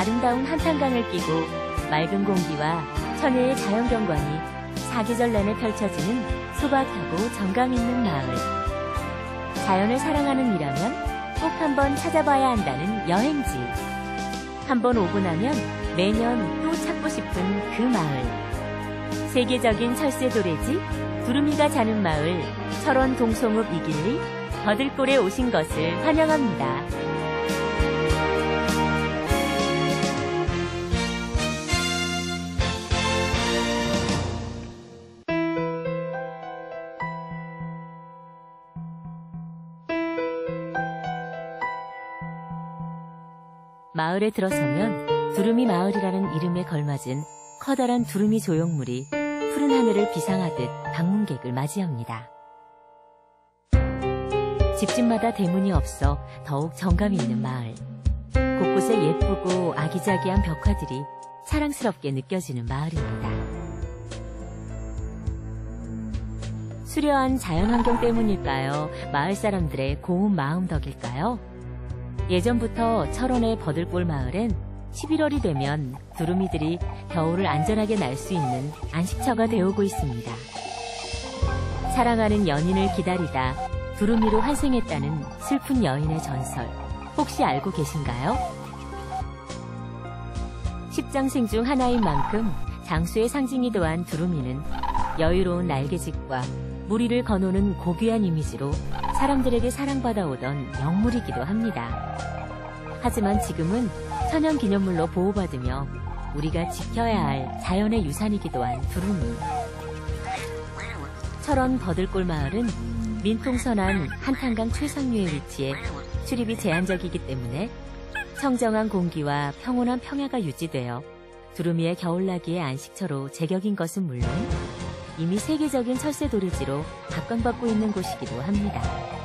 아름다운 한탄강을 끼고 맑은 공기와 천혜의 자연경관이 사계절 내내 펼쳐지는 소박하고 정감 있는 마을. 자연을 사랑하는 이라면 꼭 한번 찾아봐야 한다는 여행지. 한번 오고 나면 매년 또 찾고 싶은 그 마을. 세계적인 철새 도래지 두루미가 자는 마을 철원 동송읍 이길리 버들골에 오신 것을 환영합니다. 마을에 들어서면 두루미 마을이라는 이름에 걸맞은 커다란 두루미 조형물이 푸른 하늘을 비상하듯 방문객을 맞이합니다. 집집마다 대문이 없어 더욱 정감 있는 마을. 곳곳에 예쁘고 아기자기한 벽화들이 사랑스럽게 느껴지는 마을입니다. 수려한 자연환경 때문일까요? 마을 사람들의 고운 마음 덕일까요? 예전부터 철원의 버들골 마을엔 11월이 되면 두루미들이 겨울을 안전하게 날 수 있는 안식처가 되어오고 있습니다. 사랑하는 연인을 기다리다 두루미로 환생했다는 슬픈 여인의 전설, 혹시 알고 계신가요? 십장생 중 하나인 만큼 장수의 상징이기도 한 두루미는 여유로운 날개짓과 무리를 거노는 고귀한 이미지로 사람들에게 사랑받아오던 영물이기도 합니다. 하지만 지금은 천연기념물로 보호받으며 우리가 지켜야 할 자연의 유산이기도 한 두루미. 철원 버들골 마을은 민통선안 한탄강 최상류에 위치해 출입이 제한적이기 때문에 청정한 공기와 평온한 평야가 유지되어 두루미의 겨울나기의 안식처로 제격인 것은 물론 이미 세계적인 철새 도래지로 각광받고 있는 곳이기도 합니다.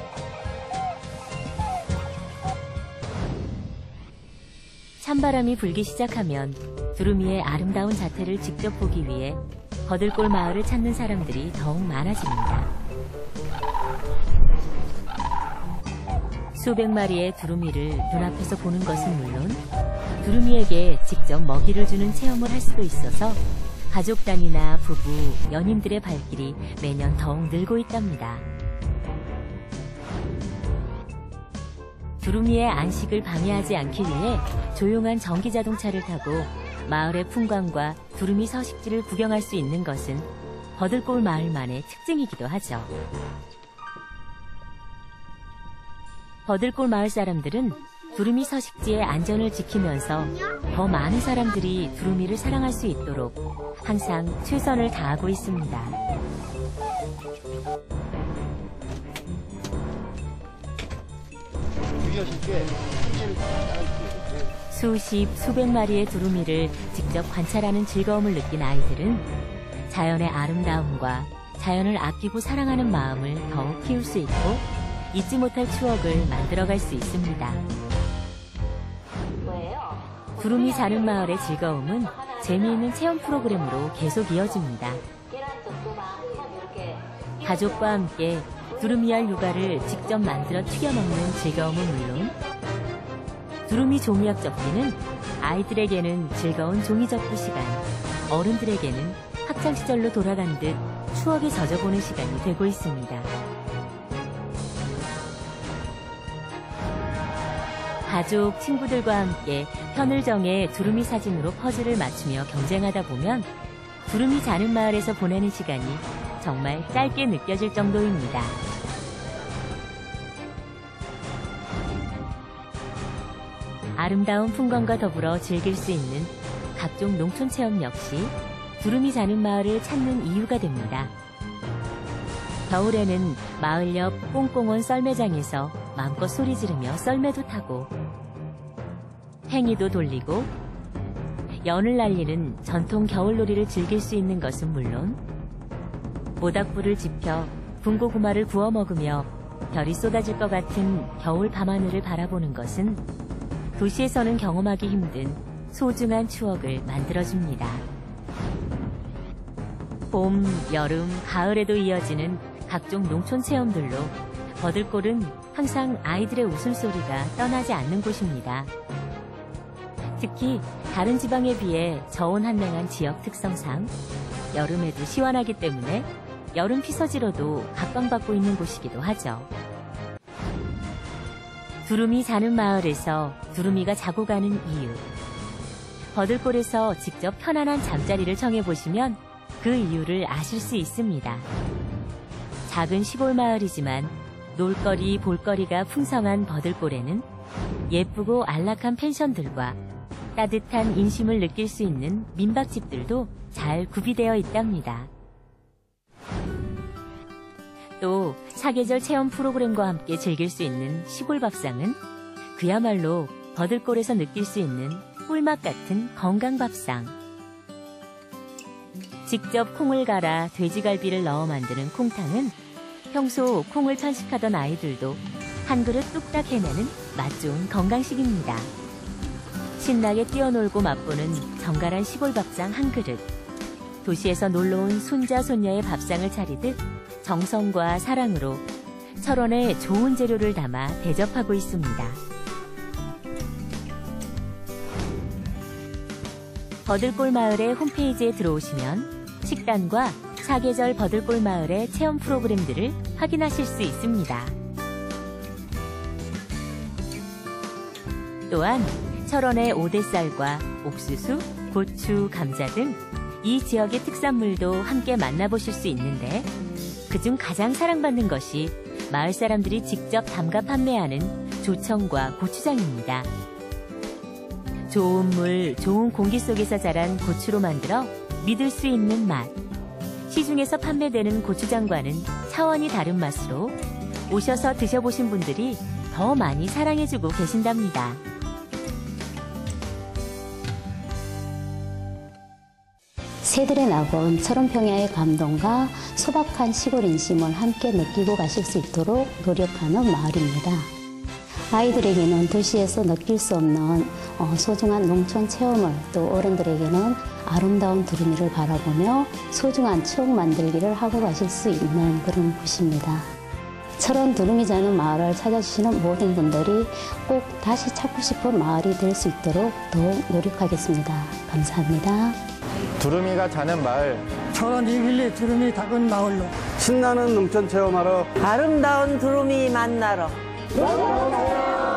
찬바람이 불기 시작하면 두루미의 아름다운 자태를 직접 보기 위해 버들골 마을을 찾는 사람들이 더욱 많아집니다. 수백 마리의 두루미를 눈앞에서 보는 것은 물론 두루미에게 직접 먹이를 주는 체험을 할 수도 있어서 가족 단위나 부부, 연인들의 발길이 매년 더욱 늘고 있답니다. 두루미의 안식을 방해하지 않기 위해 조용한 전기자동차를 타고 마을의 풍광과 두루미 서식지를 구경할 수 있는 것은 버들골 마을만의 특징이기도 하죠. 버들골 마을 사람들은 두루미 서식지의 안전을 지키면서 더 많은 사람들이 두루미를 사랑할 수 있도록 항상 최선을 다하고 있습니다. 수십, 수백 마리의 두루미를 직접 관찰하는 즐거움을 느낀 아이들은 자연의 아름다움과 자연을 아끼고 사랑하는 마음을 더욱 키울 수 있고 잊지 못할 추억을 만들어갈 수 있습니다. 두루미 자는 마을의 즐거움은 재미있는 체험 프로그램으로 계속 이어집니다. 가족과 함께 두루미알 육아를 직접 만들어 튀겨 먹는 즐거움은 물론 두루미 종이학 접기는 아이들에게는 즐거운 종이 접기 시간, 어른들에게는 학창시절로 돌아간 듯 추억에 젖어보는 시간이 되고 있습니다. 가족, 친구들과 함께 편을 정해 두루미 사진으로 퍼즐을 맞추며 경쟁하다 보면 두루미 자는 마을에서 보내는 시간이 정말 짧게 느껴질 정도입니다. 아름다운 풍광과 더불어 즐길 수 있는 각종 농촌 체험 역시 두루미 자는 마을을 찾는 이유가 됩니다. 겨울에는 마을 옆 꽁꽁원 썰매장에서 마음껏 소리 지르며 썰매도 타고 팽이도 돌리고 연을 날리는 전통 겨울놀이를 즐길 수 있는 것은 물론 모닥불을 지펴 군고구마를 구워 먹으며 별이 쏟아질 것 같은 겨울 밤하늘을 바라보는 것은 도시에서는 경험하기 힘든 소중한 추억을 만들어줍니다. 봄, 여름, 가을에도 이어지는 각종 농촌 체험들로 버들골은 항상 아이들의 웃음소리가 떠나지 않는 곳입니다. 특히 다른 지방에 비해 저온 한랭한 지역 특성상 여름에도 시원하기 때문에 여름 피서지로도 각광받고 있는 곳이기도 하죠. 두루미 자는 마을에서 두루미가 자고 가는 이유. 버들골에서 직접 편안한 잠자리를 정해보시면 그 이유를 아실 수 있습니다. 작은 시골 마을이지만 놀거리, 볼거리가 풍성한 버들골에는 예쁘고 안락한 펜션들과 따뜻한 인심을 느낄 수 있는 민박집들도 잘 구비되어 있답니다. 또 사계절 체험 프로그램과 함께 즐길 수 있는 시골 밥상은 그야말로 버들골에서 느낄 수 있는 꿀맛 같은 건강 밥상. 직접 콩을 갈아 돼지갈비를 넣어 만드는 콩탕은 평소 콩을 편식하던 아이들도 한 그릇 뚝딱 해내는 맛 좋은 건강식입니다. 신나게 뛰어놀고 맛보는 정갈한 시골 밥상 한 그릇. 도시에서 놀러온 손자 손녀의 밥상을 차리듯 정성과 사랑으로 철원에 좋은 재료를 담아 대접하고 있습니다. 버들골 마을의 홈페이지에 들어오시면 식단과 사계절 버들골 마을의 체험 프로그램들을 확인하실 수 있습니다. 또한 철원의 오대쌀과 옥수수, 고추, 감자 등 이 지역의 특산물도 함께 만나보실 수 있는데 그중 가장 사랑받는 것이 마을 사람들이 직접 담가 판매하는 조청과 고추장입니다. 좋은 물, 좋은 공기 속에서 자란 고추로 만들어 믿을 수 있는 맛. 시중에서 판매되는 고추장과는 차원이 다른 맛으로 오셔서 드셔보신 분들이 더 많이 사랑해주고 계신답니다. 새들의 낙원, 철원평야의 감동과 소박한 시골 인심을 함께 느끼고 가실 수 있도록 노력하는 마을입니다. 아이들에게는 도시에서 느낄 수 없는 소중한 농촌 체험을, 또 어른들에게는 아름다운 두루미를 바라보며 소중한 추억 만들기를 하고 가실 수 있는 그런 곳입니다. 철원 두루미 자는 마을을 찾아주시는 모든 분들이 꼭 다시 찾고 싶은 마을이 될 수 있도록 더욱 노력하겠습니다. 감사합니다. 두루미가 자는 마을, 철원 이빌리 두루미 작은 마을로 신나는 농촌 체험하러 아름다운 두루미 만나러 놀러오세요.